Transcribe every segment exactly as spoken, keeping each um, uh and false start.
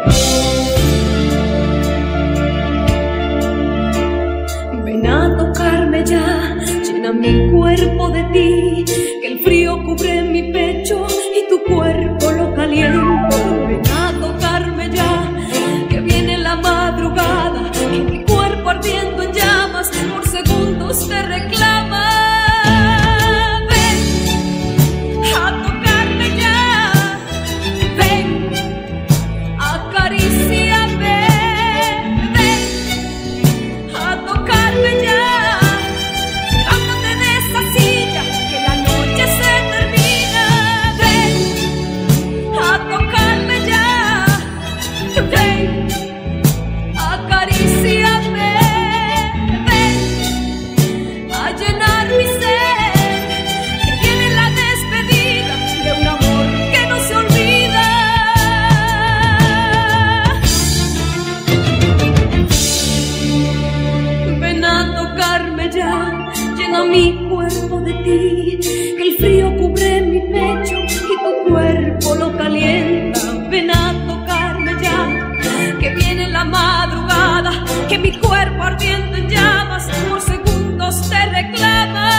Ven a tocarme ya, llena mi cuerpo de ti, que el frío cubre mi pecho y tu cuerpo lo calienta. Ven a tocarme ya, que viene la madrugada, que mi cuerpo ardiendo en llamas por segundos te reclama. Ven a tocarme ya, ven, acaríciame, ven a tocarme ya, levántate de esa silla, que la noche se termina. Ven a tocarme ya, ven, acaríciame, ven a llenar mi ser, que viene la despedida de un amor que no se olvida. Ven a tocarme ya, llena mi cuerpo de ti, que el frío cubre mi pecho y tu cuerpo lo calienta. Ven a tocarme ya, que viene la madrugada, que mi cuerpo ardiendo en llamas por segundos te reclama.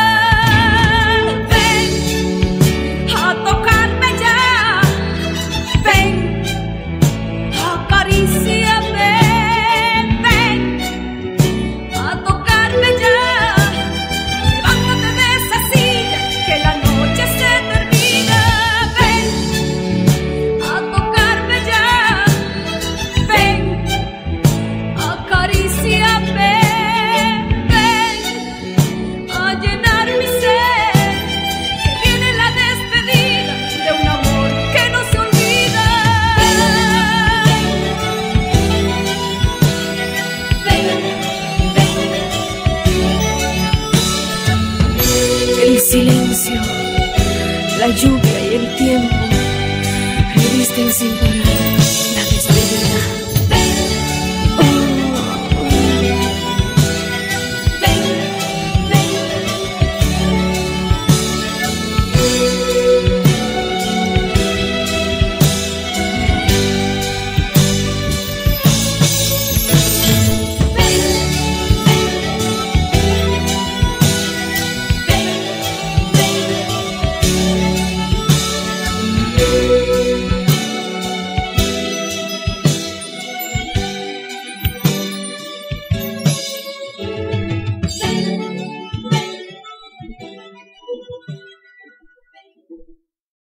Ven a tocarme ya, ven, acaríciame, ven a tocarme ya, levántate de esa silla, que la noche se termina. Ven a tocarme ya, ven, acaríciame, ven a llenar mi ser, que viene la despedida de un amor que no se olvida. El silencio, la lluvia y el tiempo me visten sin parar.